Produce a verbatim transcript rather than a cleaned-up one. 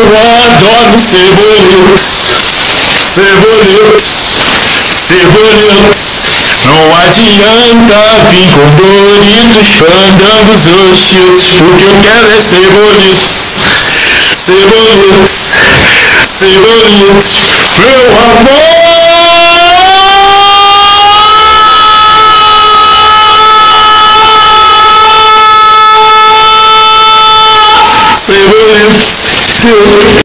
adoro ser bonito, ser bonito, ser bonito. Não adianta vir com bonitos andando xoxos. O que eu quero é ser bonito, ser bonito, ser bonito. Meu amor, ser bonito.